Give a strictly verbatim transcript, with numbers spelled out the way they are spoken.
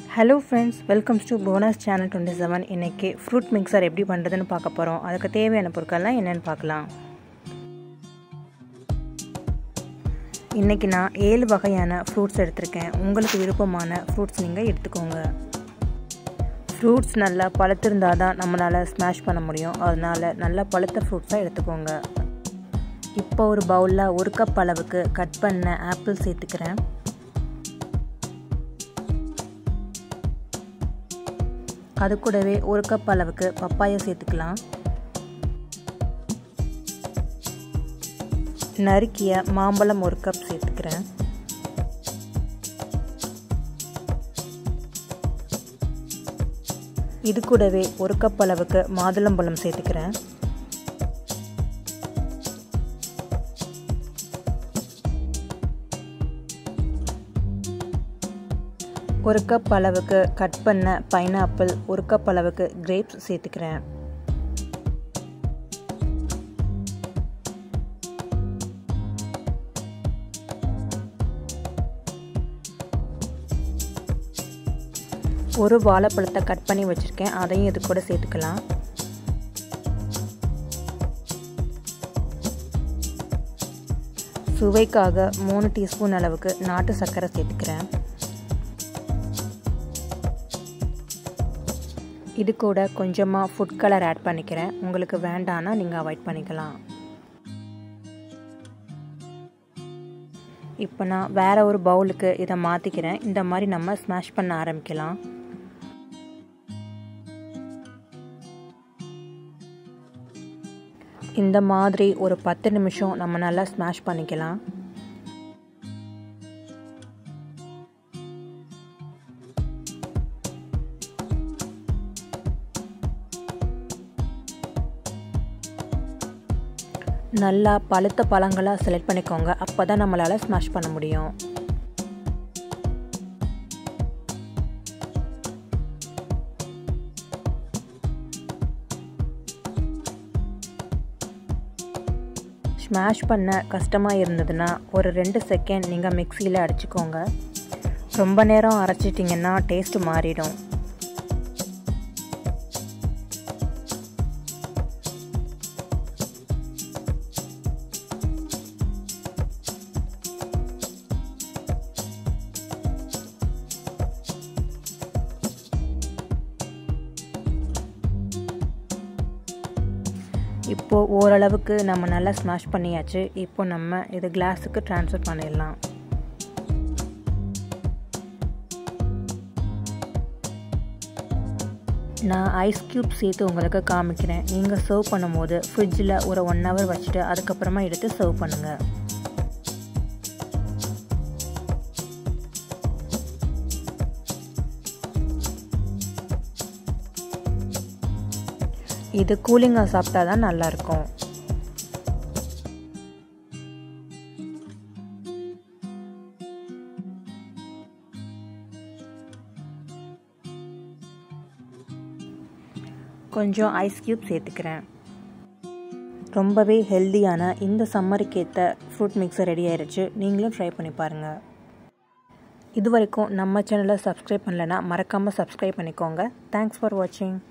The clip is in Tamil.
Hello friends, welcome to Bhuvana's channel twenty-seven. இன்னைக்கு fruit mixer எப்படி பண்றதுன்னு பார்க்க போறோம். அதுக்கு தேவையான பொருட்கள்லாம் என்னன்னு பார்க்கலாம். இன்னைக்கு நான் ஏழு வகையான fruits எடுத்துர்க்கேன். உங்களுக்கு விருப்பமான fruits நீங்க எடுத்துக்கோங்க. fruits நல்லா பழுத்திருந்தா தான் நம்மளால ஸ்மாஷ் பண்ண முடியும். அதனால நல்ல பழுத்த fruits எடுத்துக்கோங்க. இப்போ ஒரு பவுல்ல ஒரு கப் அளவுக்கு கட் பண்ண ஆப்பிள் சேர்த்துக்கிறேன். அது கூடவே ஒரு கப் அளவுக்கு பப்பாயா சேர்த்துக்கலாம். நறுக்கிய மாம்பழம் ஒரு கப் சேர்த்துக்கிறேன். இது கூடவே ஒரு கப் அளவுக்கு மாதுளம்பழம் சேர்த்துக்கிறேன். ஒரு கப் அளவுக்கு கட் பண்ண பைனாப்பிள், ஒரு கப் அளவுக்கு கிரேப்ஸ் சேர்த்துக்கிறேன். ஒரு வாழைப்பழத்தை கட் பண்ணி வச்சிருக்கேன், அதையும் இது கூட சேர்த்துக்கலாம். சுவைக்காக மூணு டீஸ்பூன் அளவுக்கு நாட்டு சர்க்கரை சேர்த்துக்கிறேன். இது கூட கொஞ்சமாக ஃபுட் கலர் ஆட் பண்ணிக்கிறேன். உங்களுக்கு வேண்டான்னா நீங்கள் அவாய்ட் பண்ணிக்கலாம். இப்போ நான் வேறு ஒரு பவுலுக்கு இதை மாற்றிக்கிறேன். இந்த மாதிரி நம்ம ஸ்மாஷ் பண்ண ஆரம்பிக்கலாம். இந்த மாதிரி ஒரு பத்து நிமிஷம் நம்ம நல்லா ஸ்மாஷ் பண்ணிக்கலாம். நல்லா பழுத்த பழங்களாக செலக்ட் பண்ணிக்கோங்க, அப்போ தான் நம்மளால் ஸ்மாஷ் பண்ண முடியும். ஸ்மாஷ் பண்ண கஷ்டமாக இருந்ததுன்னா ஒரு ரெண்டு செகண்ட் நீங்கள் மிக்சியில் அடிச்சுக்கோங்க. ரொம்ப நேரம் அரைச்சிட்டிங்கன்னா டேஸ்ட்டு மாறிடும். இப்போது ஓரளவுக்கு நம்ம நல்லா ஸ்மாஷ் பண்ணியாச்சு. இப்போ நம்ம இது கிளாஸுக்கு ட்ரான்ஸ்ஃபர் பண்ணிடலாம். நான் ஐஸ் க்யூப் சேர்த்து உங்களுக்கு காமிக்கிறேன். நீங்கள் சர்வ் பண்ணும்போது ஃப்ரிட்ஜில் ஒரு ஒன் ஹவர் வச்சுட்டு அதுக்கப்புறமா எடுத்து சர்வ் பண்ணுங்கள். இது கூலிங்காக சாப்பிட்டா தான் நல்லாயிருக்கும். கொஞ்சம் ஐஸ் க்யூப் சேர்த்துக்கிறேன். ரொம்பவே ஹெல்தியான இந்த சம்மருக்கு ஏற்ற ஃப்ரூட் மிக்சர் ரெடி ஆயிடுச்சு. நீங்களும் ட்ரை பண்ணி பாருங்கள். இது வரைக்கும் நம்ம சேனலை சப்ஸ்கிரைப் பண்ணலைன்னா மறக்காமல் சப்ஸ்கிரைப் பண்ணிக்கோங்க. தேங்க்ஸ் ஃபார் வாட்சிங்.